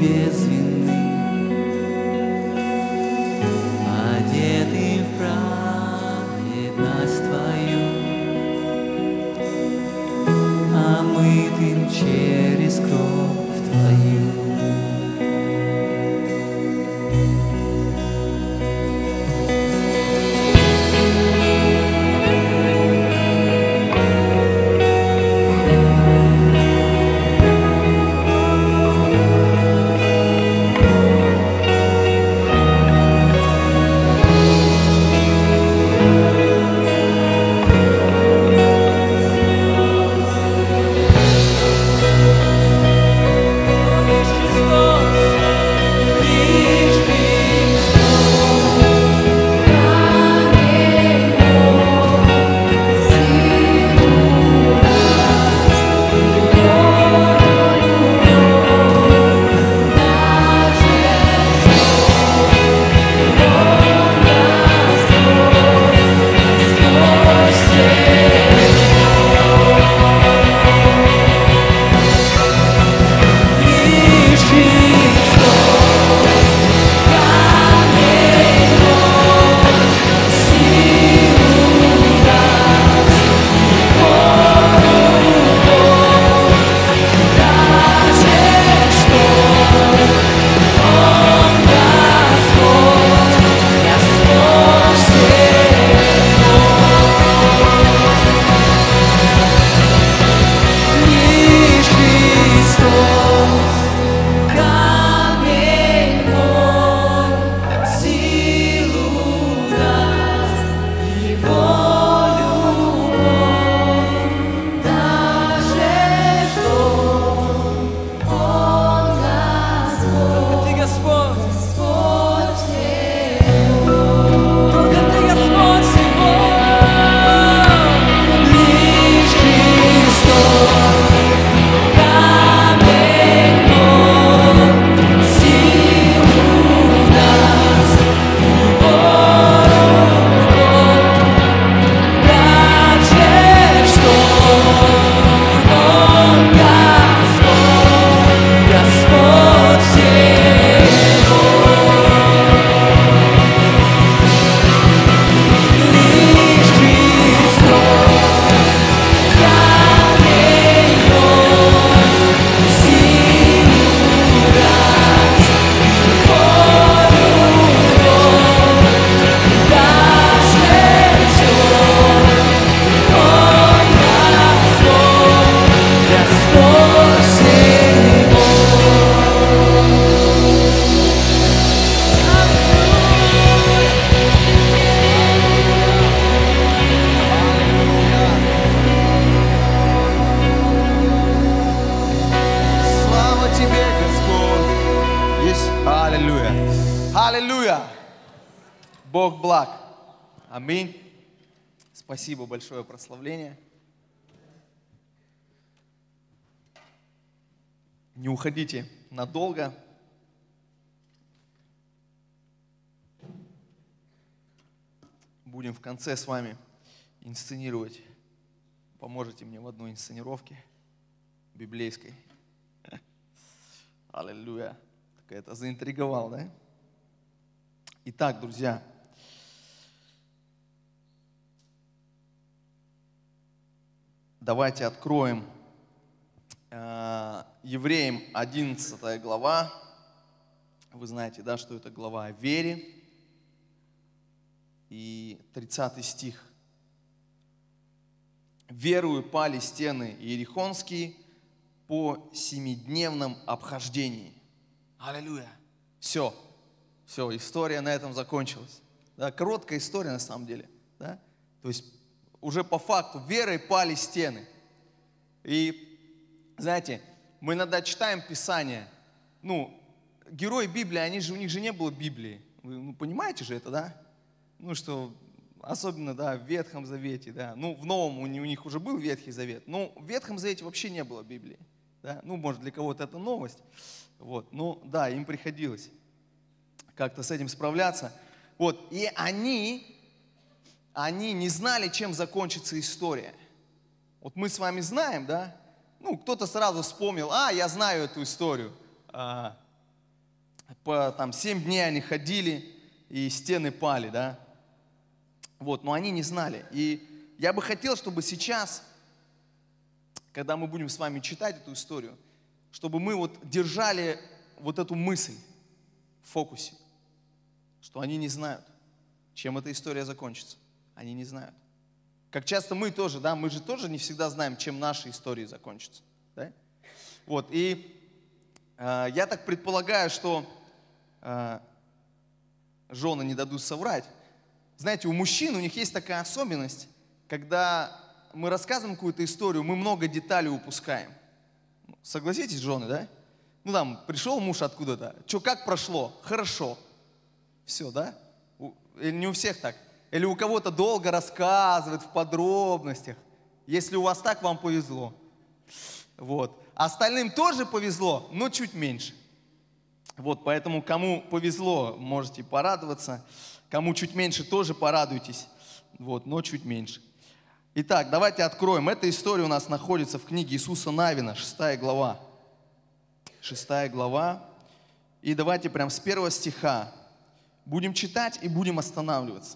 без вины, одеты в праведность Твою, омытым через кровь Твою. Бог благ. Аминь. Спасибо большое прославление. Не уходите надолго. Будем в конце с вами инсценировать. Поможете мне в одной инсценировке библейской. Аллилуйя. Так это заинтриговал, да? Итак, друзья, давайте откроем Евреям 11 глава. Вы знаете, да, что это глава о вере. И 30 стих. «Верою пали стены иерихонские по 7-дневном обхождении». Аллилуйя. Все, история на этом закончилась. Да, короткая история на самом деле. Да? То есть уже по факту верой пали стены. И знаете, мы иногда читаем Писание. Герои Библии, у них же не было Библии. Вы понимаете же это, да? Что особенно, да, в Ветхом Завете, да. В Новом у них уже был Ветхий Завет. Но в Ветхом Завете вообще не было Библии. Да? Может, для кого-то это новость. Да, им приходилось как-то с этим справляться. И они не знали, чем закончится история. Мы с вами знаем, да? Кто-то сразу вспомнил, я знаю эту историю. по там 7 дней они ходили, и стены пали, да. Вот, но они не знали. И я бы хотел, чтобы сейчас, когда мы будем с вами читать эту историю, чтобы мы вот держали вот эту мысль в фокусе, что они не знают, чем эта история закончится. Они не знают. Как часто мы тоже, да, мы же тоже не всегда знаем, чем наши истории закончатся. Да? Вот, и я так предполагаю, что жены не дадут соврать. Знаете, у мужчин, у них есть такая особенность, когда мы рассказываем какую-то историю, мы много деталей упускаем. Согласитесь, жены, да? Ну там, пришел муж откуда-то, что, как прошло? Хорошо. Все, да? Или не у всех так? Или у кого-то долго рассказывает в подробностях. Если у вас так, вам повезло. Вот. Остальным тоже повезло, но чуть меньше. Вот, поэтому кому повезло, можете порадоваться. Кому чуть меньше, тоже порадуйтесь. Вот, но чуть меньше. Итак, давайте откроем. Эта история у нас находится в книге Иисуса Навина, 6 глава. 6 глава. И давайте прям с 1 стиха будем читать и будем останавливаться.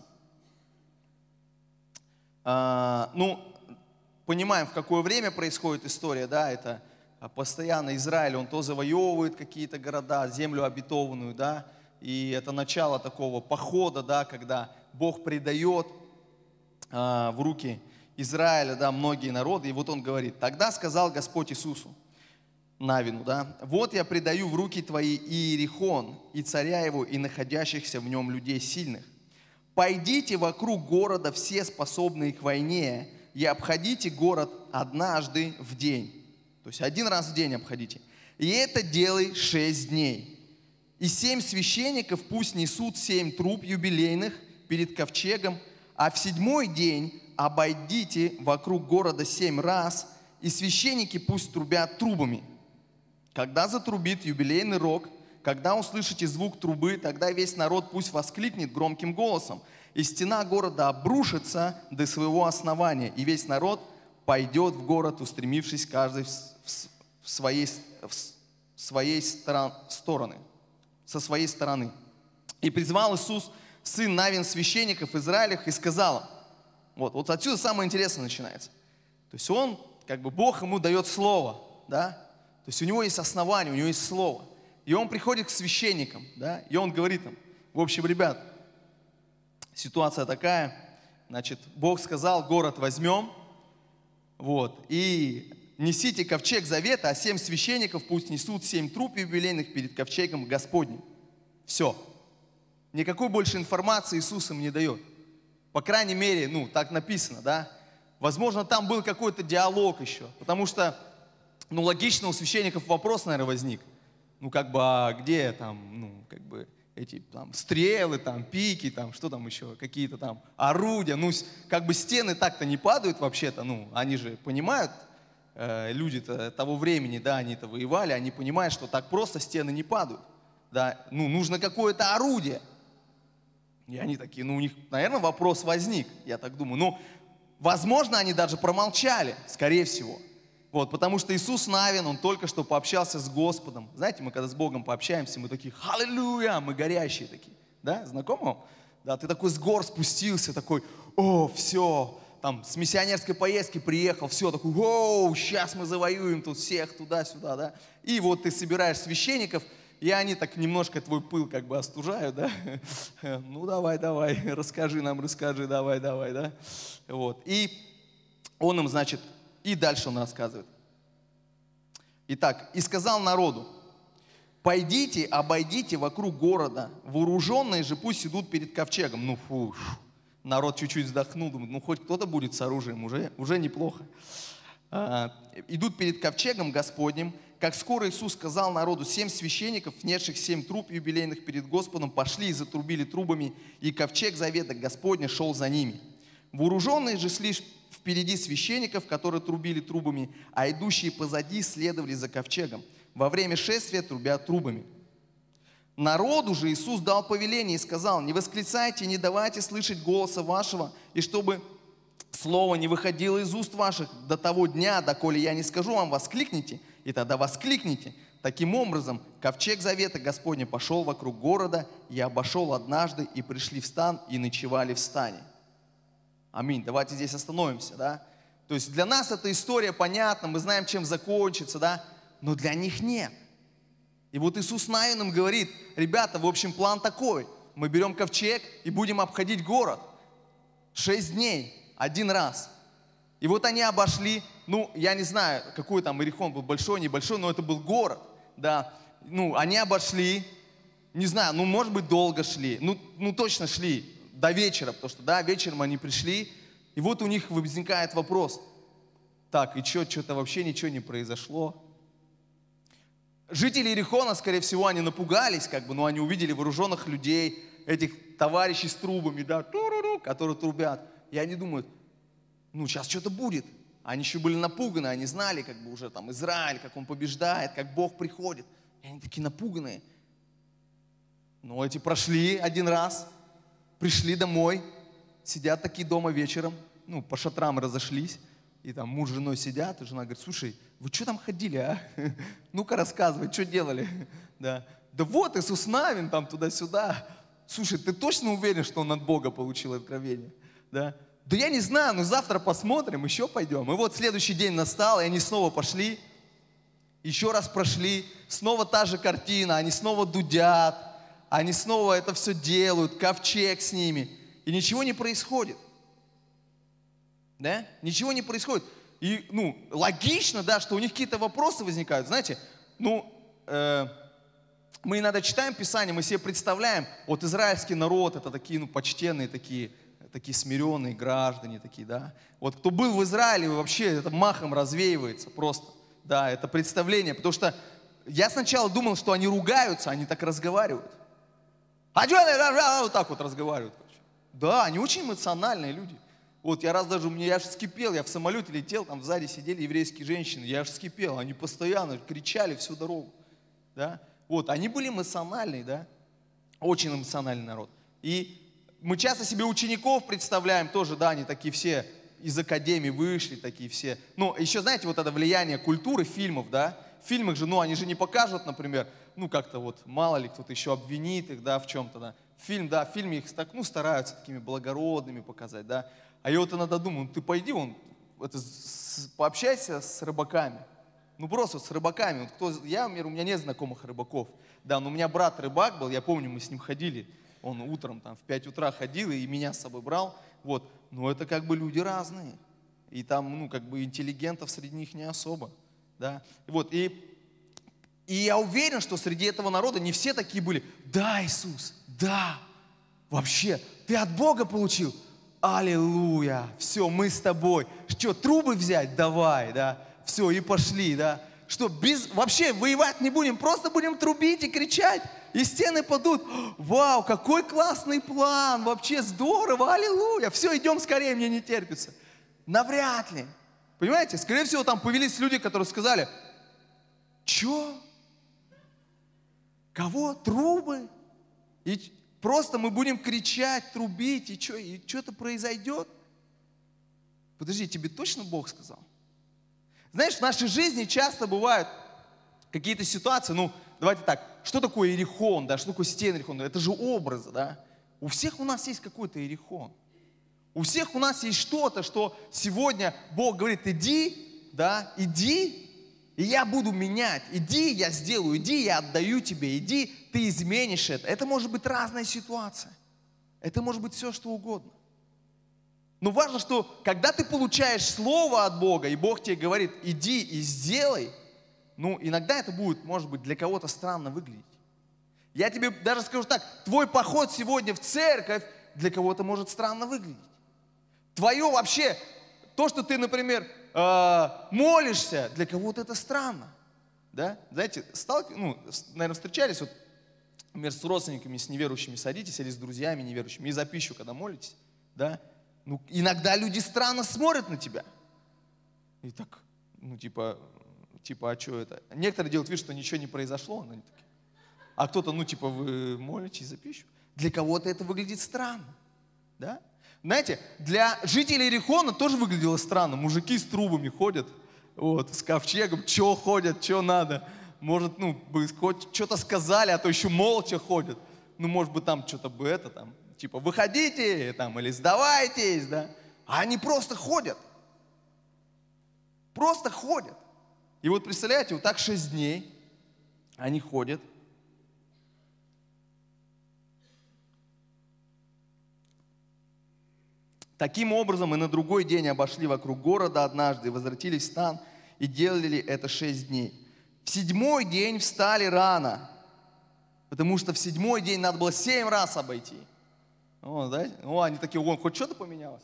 Понимаем, в какое время происходит история, да, это постоянно Израиль, он то завоевывает какие-то города, землю обетованную, да, и это начало такого похода, да, когда Бог предает в руки Израиля, да, многие народы, и вот он говорит: «Тогда сказал Господь Иисусу, Навину, да, вот я предаю в руки твои Иерихон, и царя его, и находящихся в нем людей сильных. Пойдите вокруг города все способные к войне, и обходите город однажды в день». То есть один раз в день обходите. «И это делай 6 дней. И 7 священников пусть несут 7 труб юбилейных перед ковчегом, а в 7-й день обойдите вокруг города 7 раз, и священники пусть трубят трубами. Когда затрубит юбилейный рог, когда услышите звук трубы, тогда весь народ пусть воскликнет громким голосом, и стена города обрушится до своего основания, и весь народ пойдет в город, устремившись каждый в своей стороны, со своей стороны. И призвал Иисус, сын Навин, священников Израилевых, и сказал им». Вот отсюда самое интересное начинается. То есть он, как бы Бог ему дает слово, да? То есть у него есть основание, у него есть слово. И он приходит к священникам, да? И он говорит им: в общем, ребят, ситуация такая, значит, Бог сказал, город возьмем, вот, и несите ковчег завета, а 7 священников пусть несут 7 труб юбилейных перед ковчегом Господним. Все. Никакой больше информации Иисус им не дает. По крайней мере, так написано, да. Возможно, там был какой-то диалог еще, потому что, логично, у священников вопрос, наверное, возник. А где там, эти там стрелы, там пики, там что там еще, какие-то там орудия. Стены так-то не падают вообще-то, они же понимают, люди-то того времени, да, они-то воевали, они понимают, что так просто стены не падают, да, нужно какое-то орудие. И они такие, у них, наверное, вопрос возник, я так думаю. Возможно, они даже промолчали, скорее всего. Вот, потому что Иисус Навин, он только что пообщался с Господом. Знаете, мы когда с Богом пообщаемся, мы такие: «Аллилуйя!» Мы горящие такие. Да, знакомо вам? Да, ты такой с гор спустился, такой: «О, все!» Там с миссионерской поездки приехал, все, такой: «Оу, сейчас мы завоюем тут всех туда-сюда», да. И вот ты собираешь священников, и они так немножко твой пыл как бы остужают, да. Давай, расскажи, давай, да. Вот. И он им, значит, и дальше он рассказывает. Итак, «И сказал народу: пойдите, обойдите вокруг города, вооруженные же пусть идут перед ковчегом». Народ чуть-чуть вздохнул, думает, хоть кто-то будет с оружием, уже неплохо. Идут перед ковчегом Господним. Как скоро Иисус сказал народу, 7 священников, несших 7 труб юбилейных перед Господом, пошли и затрубили трубами, и ковчег завета Господня шел за ними. Вооруженные же шли впереди священников, которые трубили трубами, а идущие позади следовали за ковчегом. Во время шествия трубя трубами. Народу же Иисус дал повеление и сказал: «Не восклицайте, не давайте слышать голоса вашего, и чтобы слово не выходило из уст ваших до того дня, доколе я не скажу вам: воскликните, и тогда воскликните. Таким образом, ковчег завета Господня пошел вокруг города, и обошел однажды, и пришли в стан, и ночевали в стане. Аминь. Давайте здесь остановимся, да? То есть для нас эта история понятна, мы знаем, чем закончится, да? Но для них нет. И вот Иисус Навин им говорит: ребята, в общем, план такой. Мы берем ковчег и будем обходить город 6 дней, один раз. И вот они обошли, ну, я не знаю, какой там Иерихон был, большой, небольшой, но это был город, да. Ну, они обошли, не знаю, ну, может быть, долго шли, ну точно шли до вечера, потому что, да, вечером они пришли, и вот у них возникает вопрос: так, и что-то вообще ничего не произошло. Жители Иерихона, скорее всего, они напугались, как бы, но они увидели вооруженных людей, этих товарищей с трубами, да, которые трубят, и они думают: ну, сейчас что-то будет. Они еще были напуганы, они знали, как бы, уже там Израиль, как он побеждает, как Бог приходит. И они такие напуганные. Но эти прошли один раз, пришли домой, сидят такие дома вечером, ну, по шатрам разошлись, и там муж с женой сидят, и жена говорит: слушай, вы что там ходили, а? Ну-ка рассказывай, что делали? Да вот Иисус Навин там туда-сюда. Слушай, ты точно уверен, что он от Бога получил откровение? Да я не знаю, но завтра посмотрим, еще пойдем. И вот следующий день настал, и они снова пошли, еще раз прошли, снова та же картина, они снова дудят, они снова это все делают, ковчег с ними, и ничего не происходит. Да? Ничего не происходит. И, ну, логично, да, что у них какие-то вопросы возникают. Знаете, ну, мы иногда читаем Писание, мы себе представляем, вот израильский народ, это такие, ну, почтенные такие смиренные граждане такие, да. Вот кто был в Израиле, вообще это махом развеивается просто, да, это представление. Потому что я сначала думал, что они ругаются, они так разговаривают. А что, вот так вот разговаривают. Да, они очень эмоциональные люди. Вот я раз даже, я аж вскипел, я в самолете летел, там сзади сидели еврейские женщины, я аж вскипел, они постоянно кричали всю дорогу, да. Вот, они были эмоциональные, да, очень эмоциональный народ. И мы часто себе учеников представляем тоже, да, они такие все из академии вышли, такие все. Ну, еще, знаете, вот это влияние культуры, фильмов, да, в фильмах же, ну, они же не покажут, например, ну, как-то вот, мало ли, кто-то еще обвинит их, да, в чем-то, да. Фильм, да, в фильме их так, ну, стараются такими благородными показать, да. А я вот иногда думаю: ну, ты пойди, пообщайся с рыбаками. Ну, просто с рыбаками. Вот у меня нет знакомых рыбаков. Да, но у меня брат рыбак был, я помню, мы с ним ходили. Он утром там в 5 утра ходил и меня с собой брал. Вот. Но это как бы люди разные. И там, ну, как бы интеллигентов среди них не особо. Да. Вот. И я уверен, что среди этого народа не все такие были: да, Иисус, да, вообще, ты от Бога получил? Аллилуйя, все, мы с тобой. Что, трубы взять? Давай, да. Все, и пошли, да. Что, вообще воевать не будем, просто будем трубить и кричать, и стены падут. Вау, какой классный план, вообще здорово, аллилуйя. Все, идем скорее, мне не терпится. Навряд ли. Понимаете, скорее всего, там появились люди, которые сказали: что? Кого? Трубы? И просто мы будем кричать, трубить, и что-то произойдет? Подожди, тебе точно Бог сказал? Знаешь, в нашей жизни часто бывают какие-то ситуации, ну, давайте так, что такое Иерихон, да, что такое стены Иерихона? Это же образы, да. У всех у нас есть какой-то Иерихон. У всех у нас есть что-то, что сегодня Бог говорит: иди, да, иди, и я буду менять. Иди, я сделаю, иди, я отдаю тебе, иди, ты изменишь это. Это может быть разная ситуация. Это может быть все, что угодно. Но важно, что когда ты получаешь слово от Бога, и Бог тебе говорит: иди и сделай, ну, иногда это будет, может быть, для кого-то странно выглядеть. Я тебе даже скажу так: твой поход сегодня в церковь для кого-то может странно выглядеть. Твое вообще, то, что ты, например, молишься, для кого-то это странно. Да? Знаете, наверное, встречались, вот, например, с родственниками, с неверующими садитесь, или с друзьями неверующими, и за пищу, когда молитесь, да? Ну, иногда люди странно смотрят на тебя. И так, ну, типа, а что это? Некоторые делают вид, что ничего не произошло, они такие. А кто-то, ну, типа, вы молитесь за пищу? Для кого-то это выглядит странно, да? Знаете, для жителей Иерихона тоже выглядело странно. Мужики с трубами ходят, вот, с ковчегом, что ходят, что надо. Может, ну, бы хоть что-то сказали, а то еще молча ходят. Ну, может быть, там что-то бы это, там, типа, выходите, там, или сдавайтесь, да. А они просто ходят. Просто ходят. И вот представляете, вот так 6 дней они ходят. Таким образом, и на другой день обошли вокруг города однажды, и возвратились в стан, и делали это 6 дней. В 7-й день встали рано, потому что в 7-й день надо было 7 раз обойти. О, да? О, они такие, о, хоть что-то поменялось?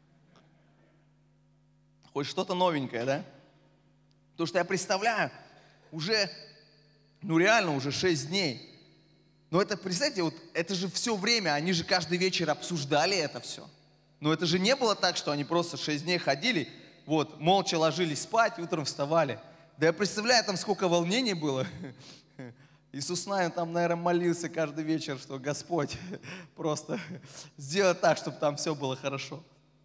Хоть что-то новенькое, да? Потому что я представляю, уже, ну реально уже 6 дней. Но это, представьте, вот это же все время, они же каждый вечер обсуждали это все. Но это же не было так, что они просто 6 дней ходили, вот, молча ложились спать и утром вставали. Да я представляю, там сколько волнений было. Иисус Навин там, наверное, молился каждый вечер, что Господь просто сделай так, чтобы там все было хорошо.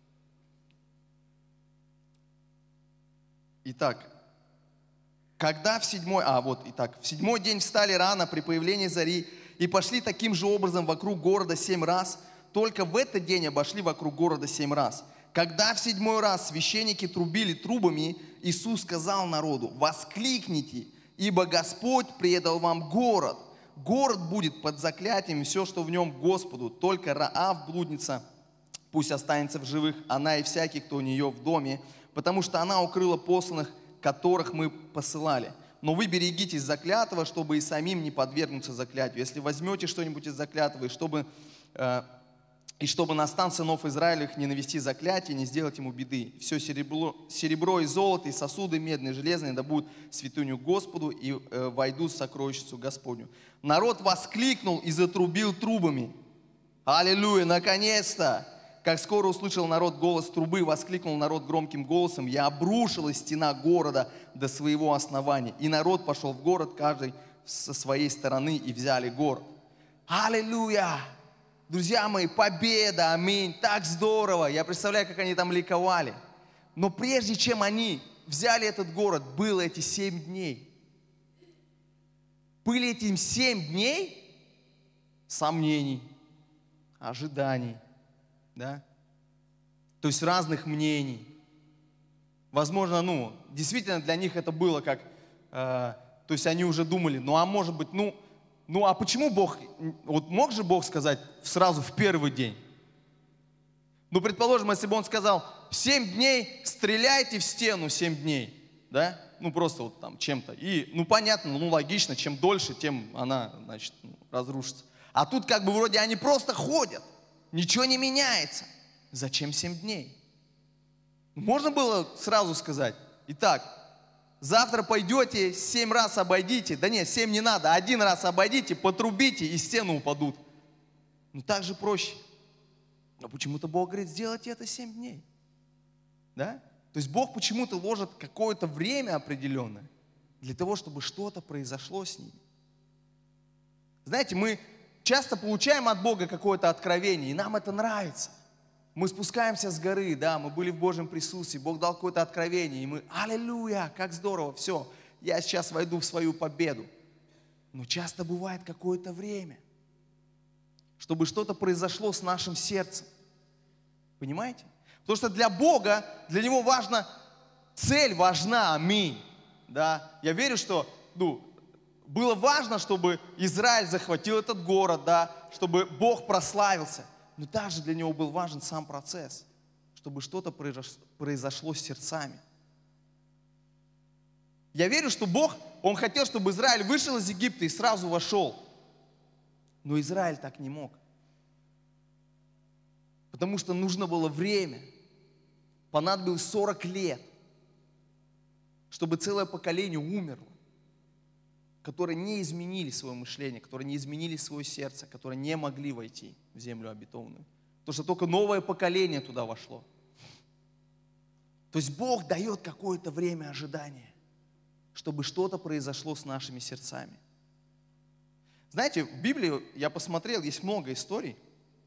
Итак, когда в 7-й день встали рано при появлении зари и пошли таким же образом вокруг города 7 раз, только в этот день обошли вокруг города 7 раз. Когда в 7-й раз священники трубили трубами, Иисус сказал народу: «Воскликните, ибо Господь предал вам город. Город будет под заклятием, и все, что в нем, Господу. Только Раав, блудница, пусть останется в живых, она и всякий, кто у нее в доме, потому что она укрыла посланных, которых мы посылали. Но вы берегитесь заклятого, чтобы и самим не подвергнуться заклятию. Если возьмете что-нибудь из заклятого, и чтобы на стан сынов Израилевых не навести заклятие, не сделать ему беды. Все серебро и золото, и сосуды медные, железные, да будут святыню Господу и войдут в сокровищницу Господню». Народ воскликнул и затрубил трубами. Аллилуйя, наконец-то! Как скоро услышал народ голос трубы, воскликнул народ громким голосом: «Я обрушилась стена города до своего основания». И народ пошел в город, каждый со своей стороны, и взяли город. Аллилуйя! Друзья мои, победа, аминь, так здорово. Я представляю, как они там ликовали. Но прежде чем они взяли этот город, было эти 7 дней. Были этим 7 дней сомнений, ожиданий, да? То есть разных мнений. Возможно, действительно для них это было как, то есть они уже думали, а может быть, а почему Бог, вот мог же Бог сказать сразу в первый день? Предположим, если бы Он сказал: 7 дней стреляйте в стену 7 дней, да? Просто вот там чем-то. И, понятно, логично, чем дольше, тем она, значит, разрушится. А тут как бы вроде они просто ходят, ничего не меняется. Зачем 7 дней? Можно было сразу сказать: итак, завтра пойдете, 7 раз обойдите. Да нет, 7 не надо, 1 раз обойдите, потрубите, и стены упадут. Так же проще. Но почему-то Бог говорит: сделайте это 7 дней. Да? То есть Бог почему-то ложит какое-то время определенное для того, чтобы что-то произошло с ними. Знаете, мы часто получаем от Бога какое-то откровение, и нам это нравится. Мы спускаемся с горы, да, мы были в Божьем присутствии, Бог дал какое-то откровение, и мы: аллилуйя, как здорово, все, я сейчас войду в свою победу. Но часто бывает какое-то время, чтобы что-то произошло с нашим сердцем. Понимаете? Потому что для Бога, для Него важна, цель важна, аминь. Да? Я верю, что было важно, чтобы Израиль захватил этот город, да, чтобы Бог прославился. Но также для Него был важен сам процесс, чтобы что-то произошло с сердцами. Я верю, что Бог, Он хотел, чтобы Израиль вышел из Египта и сразу вошел. Но Израиль так не мог. Потому что нужно было время. Понадобилось 40 лет, чтобы целое поколение умерло, которые не изменили свое мышление, которые не изменили свое сердце, которые не могли войти в землю обетованную. Потому что только новое поколение туда вошло. То есть Бог дает какое-то время ожидания, чтобы что-то произошло с нашими сердцами. Знаете, в Библии я посмотрел, есть много историй.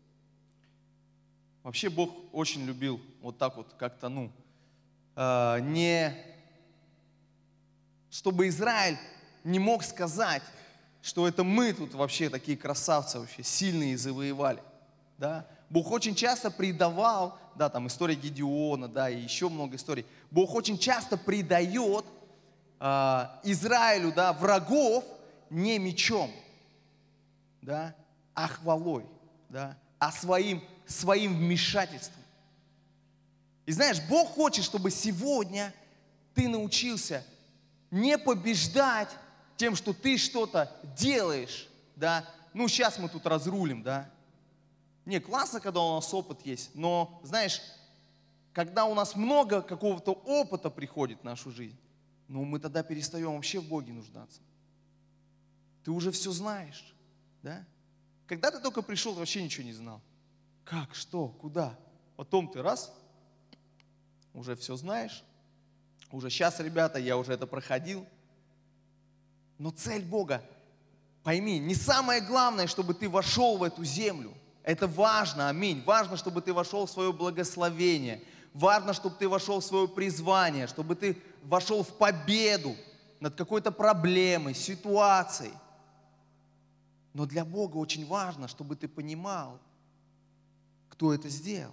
Вообще Бог очень любил вот так вот как-то, чтобы Израиль не мог сказать, что это мы тут вообще такие красавцы, вообще сильные и завоевали. Да? Бог очень часто предавал, да, там история Гедеона, да, и еще много историй. Бог очень часто предает Израилю, да, врагов не мечом, да, а хвалой, да, а своим вмешательством. И знаешь, Бог хочет, чтобы сегодня ты научился не побеждать тем, что ты что-то делаешь, да. Ну, сейчас мы тут разрулим, да. Не, классно, когда у нас опыт есть, но, знаешь, когда у нас много какого-то опыта приходит в нашу жизнь, ну, мы тогда перестаем вообще в Боге нуждаться. Ты уже все знаешь, да? Когда ты только пришел, ты вообще ничего не знал. Как, что, куда? Потом ты раз, уже все знаешь. Уже сейчас, ребята, я уже это проходил. Но цель Бога, пойми, не самое главное, чтобы ты вошел в эту землю. Это важно, аминь. Важно, чтобы ты вошел в свое благословение. Важно, чтобы ты вошел в свое призвание, чтобы ты вошел в победу над какой-то проблемой, ситуацией. Но для Бога очень важно, чтобы ты понимал, кто это сделал.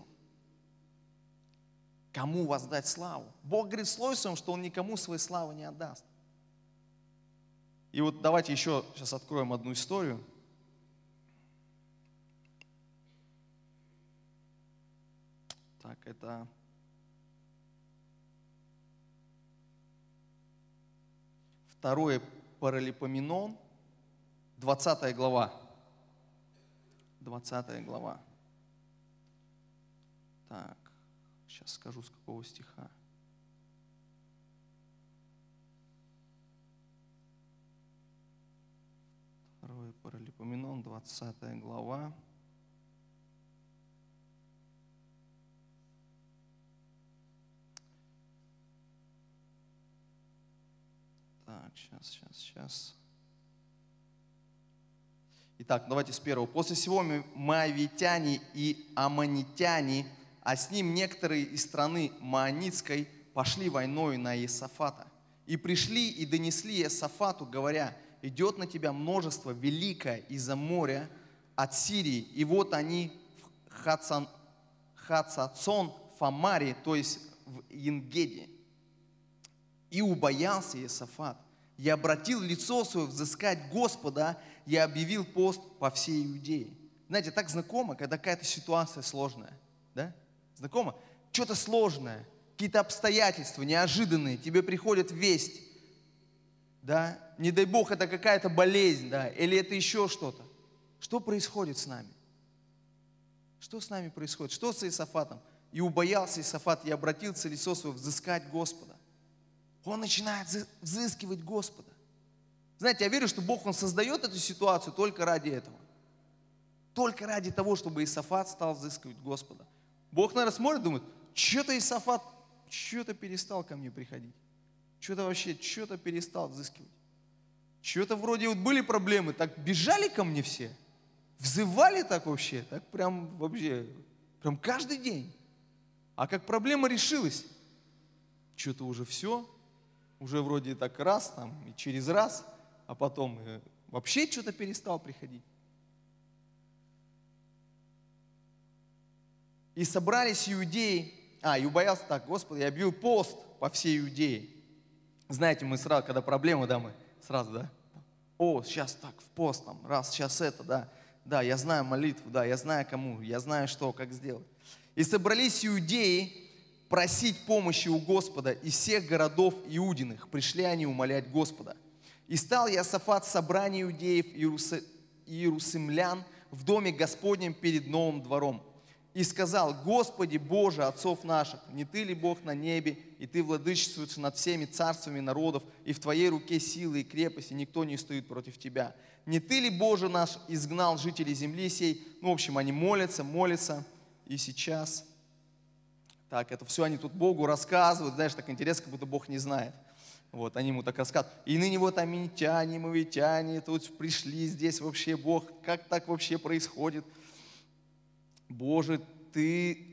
Кому воздать славу. Бог говорит в Слове Своем, что Он никому своей славы не отдаст. И вот давайте еще сейчас откроем одну историю. Так, это Второе Паралипоменон, 20 глава. 20 глава. Так, сейчас скажу, с какого стиха. Второе Паралипоменон, 20 глава. Так, сейчас. Итак, давайте с первого. «После сего моавитяне и аммонитяне, а с ним некоторые из страны Маонитской, пошли войною на Иосафата. И пришли и донесли Иосафату, говоря: идет на тебя множество великое из-за моря от Сирии, и вот они в Хацацон Фамаре, то есть в Ингеде. И убоялся Иосафат, и обратил лицо свое взыскать Господа, и объявил пост по всей Иудее». Знаете, так знакомо, когда какая-то ситуация сложная, да? Знакомо? Что-то сложное, какие-то обстоятельства неожиданные, тебе приходит весть, да? Не дай Бог, это какая-то болезнь, да? Или это еще что-то. Что происходит с нами? Что с нами происходит? Что с Иосафатом? И убоялся Иосафат, и обратился лицо свое взыскать Господа. Он начинает взыскивать Господа. Знаете, я верю, что Бог, Он создает эту ситуацию только ради этого. Только ради того, чтобы Иосафат стал взыскивать Господа. Бог, наверное, смотрит, думает: что-то Иосафат, что-то перестал ко мне приходить. Что-то перестал взыскивать. Что-то вроде вот были проблемы, так бежали ко мне все. Взывали так вообще, так прям каждый день. А как проблема решилась, что-то уже все, уже вроде так раз, там, и через раз, а потом вообще что-то перестал приходить. И собрались иудеи, и убоялся так: Господи, я объявил пост по всей Иудее. Знаете, мы сразу, когда проблема, да, мы сразу, да, сейчас так, в пост, там, раз, сейчас это, да, я знаю молитву, да, я знаю кому, я знаю что, как сделать. И собрались иудеи просить помощи у Господа из всех городов Иудиных. Пришли они умолять Господа. И стал Иосафат в собрании иудеев и иерусалимлян в доме Господнем перед новым двором. И сказал: Господи, Боже отцов наших, не Ты ли Бог на небе, и Ты владычествуешь над всеми царствами народов, и в Твоей руке силы и крепость, и никто не стоит против Тебя. Не Ты ли, Боже наш, изгнал жителей земли сей? В общем, они молятся, и сейчас... Так, это все они тут Богу рассказывают, знаешь, так интересно, как будто Бог не знает. Вот, они ему так рассказывают. И ныне вот аммонитяне, моавитяне тут пришли, здесь вообще Бог, как так вообще происходит? Боже, Ты...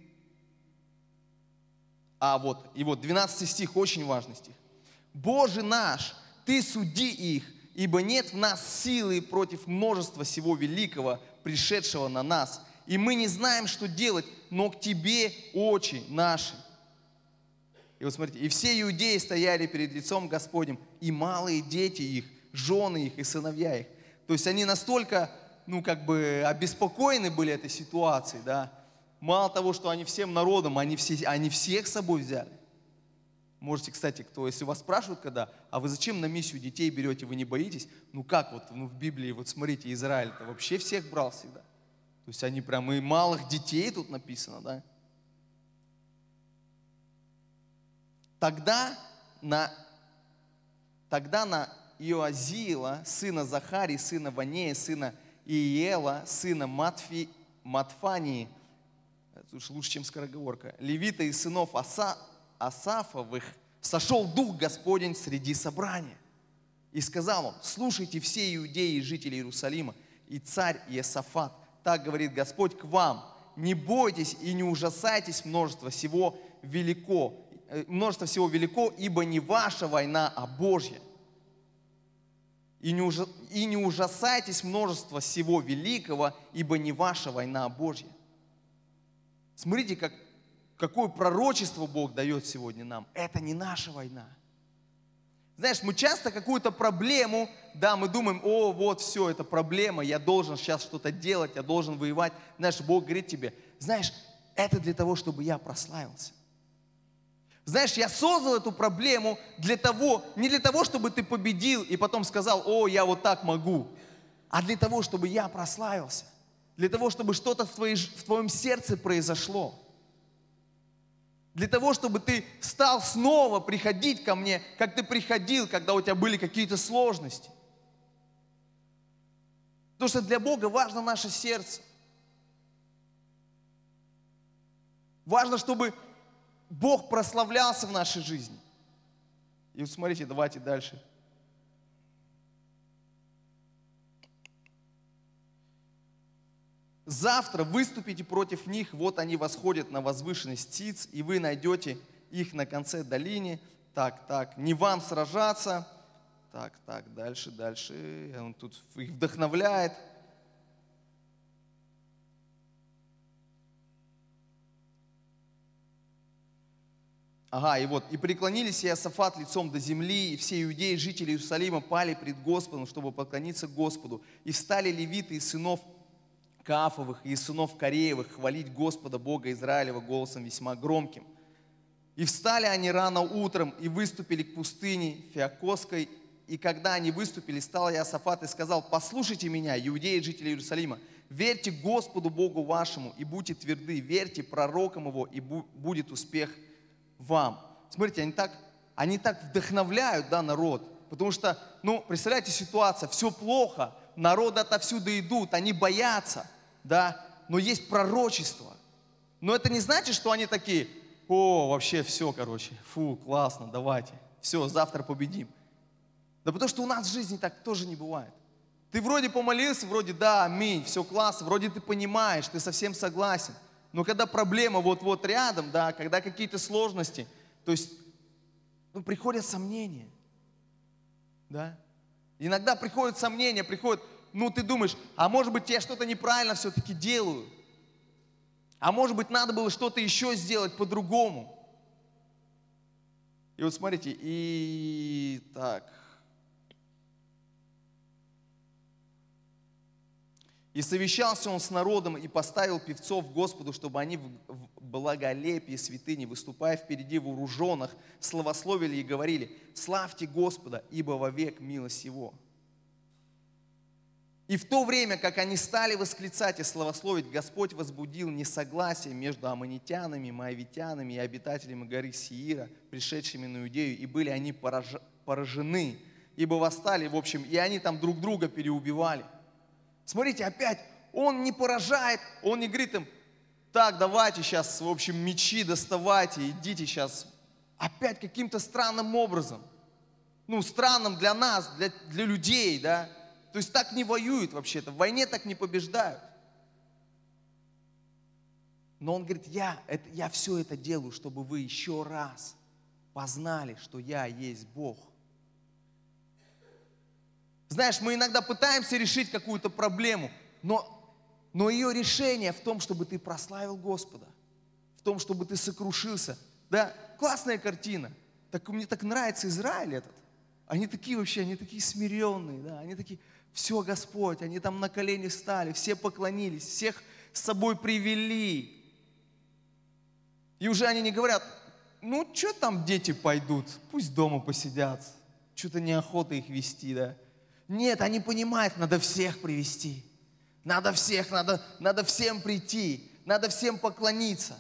И вот 12 стих, очень важный стих. Боже наш, Ты суди их, ибо нет в нас силы против множества всего великого, пришедшего на нас. И мы не знаем, что делать, но к Тебе очи наши». И вот смотрите, и все иудеи стояли перед лицом Господним, и малые дети их, жены их и сыновья их. То есть они настолько, обеспокоены были этой ситуацией, да. Мало того, что они всем народом, они всех с собой взяли. Можете, кстати, если вас спрашивают когда, а вы зачем на миссию детей берете, вы не боитесь? В Библии, вот смотрите, Израиль-то вообще всех брал всегда. То есть они прям и малых детей тут написано, да. Тогда на Иоазиила, сына Захарии, сына Ванея, сына Иела, сына Матфании, это уж лучше, чем скороговорка, левита и сынов Асафовых, сошел Дух Господень среди собрания. И сказал он: «Слушайте все иудеи и жители Иерусалима, и царь Иосафат, так говорит Господь к вам, не бойтесь и не ужасайтесь множества всего велико, ибо не ваша война, а Божья. И не ужасайтесь множества всего великого, ибо не ваша война, а Божья». Смотрите, какое пророчество Бог дает сегодня нам. Это не наша война. Знаешь, мы часто какую-то проблему, да, мы думаем: о, вот все, это проблема, я должен сейчас что-то делать, я должен воевать. Знаешь, Бог говорит тебе: знаешь, это для того, чтобы я прославился. Знаешь, я создал эту проблему не для того, чтобы ты победил и потом сказал: о, я вот так могу, а для того, чтобы я прославился, для того, чтобы что-то в твоем сердце произошло, для того, чтобы ты стал снова приходить ко мне, как ты приходил, когда у тебя были какие-то сложности. Потому что для Бога важно наше сердце. Важно, чтобы Бог прославлялся в нашей жизни. И вот смотрите, давайте дальше. Завтра выступите против них, вот они восходят на возвышенность Циц, и вы найдете их на конце долины. Так, не вам сражаться. Так, дальше. Он тут их вдохновляет. И преклонились Иосафат лицом до земли, и все иудеи, жители Иерусалима, пали пред Господом, чтобы поклониться Господу. И встали левиты из сынов Каафовых и из сынов Кореевых хвалить Господа Бога Израилева голосом весьма громким. И встали они рано утром и выступили к пустыне Фиакосской. И когда они выступили, стал Иосафат и сказал: «Послушайте меня, иудеи, жители Иерусалима, верьте Господу Богу вашему и будьте тверды, верьте пророкам его, и будет успех вам». Смотрите, они так вдохновляют, да, народ. Потому что, представляете, ситуация, все плохо, народы отовсюду идут, они боятся, да, но есть пророчество. Но это не значит, что они такие: о, вообще все, классно, давайте, все, завтра победим. Да потому что у нас в жизни так тоже не бывает. Ты вроде помолился, вроде да, аминь, все классно, вроде ты понимаешь, ты совсем согласен. Но когда проблема вот рядом, да, когда какие-то сложности, то есть, приходят сомнения, да. Иногда приходят сомнения, ты думаешь: а может быть, я что-то неправильно все-таки делаю? А может быть, надо было что-то еще сделать по-другому? И вот смотрите, «И совещался он с народом и поставил певцов Господу, чтобы они в благолепии святыни, выступая впереди вооруженных, славословили и говорили: славьте Господа, ибо вовек милость Его». И в то время, как они стали восклицать и славословить, Господь возбудил несогласие между аммонитянами, моавитянами и обитателями горы Сеира, пришедшими на Иудею, и были они поражены, ибо восстали, и они там друг друга переубивали. Смотрите, опять, он не поражает, он не говорит им: так, давайте сейчас, мечи доставайте, идите сейчас. Опять каким-то странным образом. Странным для нас, для людей, да. То есть так не воюют вообще-то, в войне так не побеждают. Но он говорит: я все это делаю, чтобы вы еще раз познали, что я есть Бог. Знаешь, мы иногда пытаемся решить какую-то проблему, но ее решение в том, чтобы ты прославил Господа, в том, чтобы ты сокрушился. Да, классная картина. Так мне так нравится Израиль этот. Они такие вообще, они такие смиренные, да, они такие, все, Господь, они там на колени встали, все поклонились, всех с собой привели. И уже они не говорят, ну, что там дети пойдут, пусть дома посидят, что-то неохота их вести, да. Нет, они понимают, надо всех привести, надо всех, надо всем прийти, надо всем поклониться.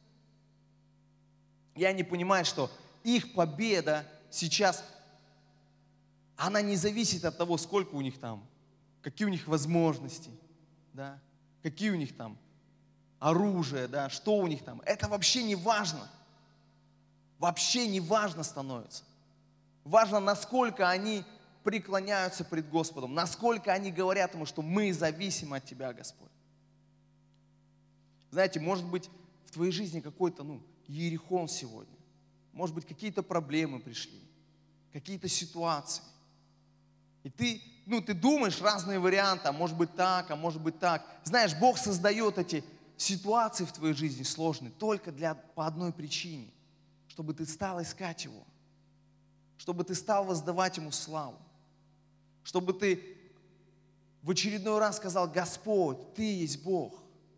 И они понимают, что их победа сейчас, она не зависит от того, сколько у них там, какие у них возможности, да, какие у них там оружие, да, что у них там. Это вообще не важно. Вообще не важно становится. Важно, насколько они преклоняются пред Господом, насколько они говорят Ему, что мы зависим от Тебя, Господь. Знаете, может быть, в твоей жизни какой-то, Иерихон сегодня. Может быть, какие-то проблемы пришли, какие-то ситуации. И ты думаешь разные варианты, а может быть так, а может быть так. Знаешь, Бог создает эти ситуации в твоей жизни сложные только по одной причине. Чтобы ты стал искать Его. Чтобы ты стал воздавать Ему славу. Чтобы ты в очередной раз сказал: Господь, Ты есть Бог.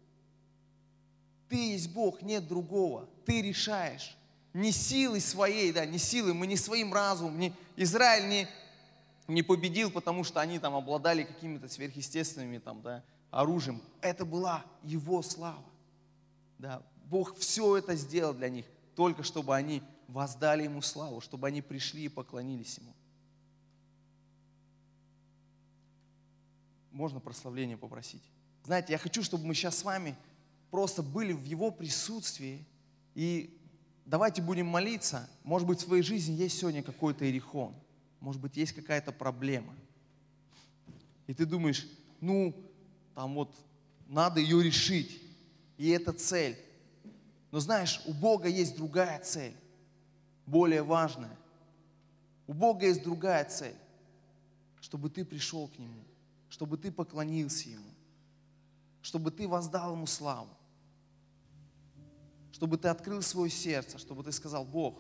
Ты есть Бог, нет другого. Ты решаешь. Не силой своей, не силой, мы не своим разумом. Израиль не победил, потому что они там обладали какими-то сверхъестественными оружием. Это была Его слава. Да. Бог все это сделал для них, только чтобы они воздали Ему славу, чтобы они пришли и поклонились Ему. Можно прославление попросить? Знаете, я хочу, чтобы мы сейчас с вами просто были в Его присутствии. И давайте будем молиться. Может быть, в своей жизни есть сегодня какой-то иерихон. Может быть, есть какая-то проблема. И ты думаешь, надо ее решить. И это цель. Но знаешь, у Бога есть другая цель, более важная. У Бога есть другая цель, чтобы ты пришел к Нему, чтобы ты поклонился Ему, чтобы ты воздал Ему славу, чтобы ты открыл свое сердце, чтобы ты сказал: Бог,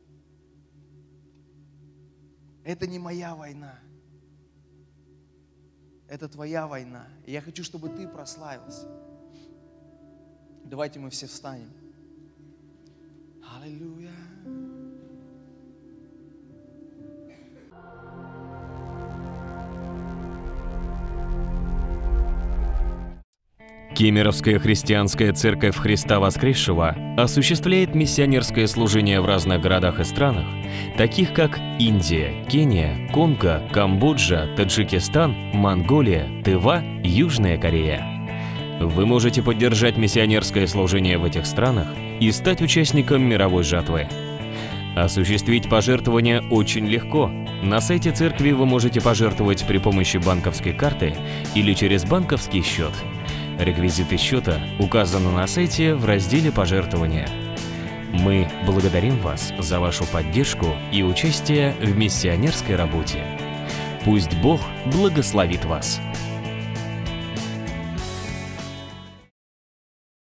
это не моя война, это Твоя война. И я хочу, чтобы Ты прославился. Давайте мы все встанем. Аллилуйя. Кемеровская христианская церковь Христа Воскресшего осуществляет миссионерское служение в разных городах и странах, таких как Индия, Кения, Конго, Камбоджа, Таджикистан, Монголия, Тыва, Южная Корея. Вы можете поддержать миссионерское служение в этих странах и стать участником мировой жатвы. Осуществить пожертвования очень легко. На сайте церкви вы можете пожертвовать при помощи банковской карты или через банковский счет. Реквизиты счета указаны на сайте в разделе «Пожертвования». Мы благодарим вас за вашу поддержку и участие в миссионерской работе. Пусть Бог благословит вас.